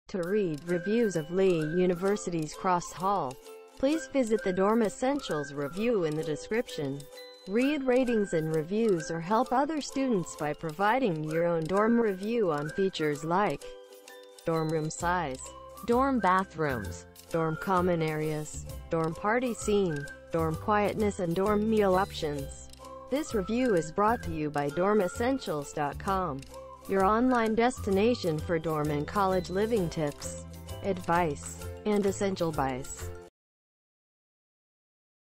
To read reviews of Lee University's Cross Hall, please visit the Dorm Essentials review in the description. Read ratings and reviews or help other students by providing your own dorm review on features like dorm room size, dorm bathrooms, dorm common areas, dorm party scene, dorm quietness and dorm meal options. This review is brought to you by DormEssentials.com, your online destination for dorm and college living tips, advice, and essential buys.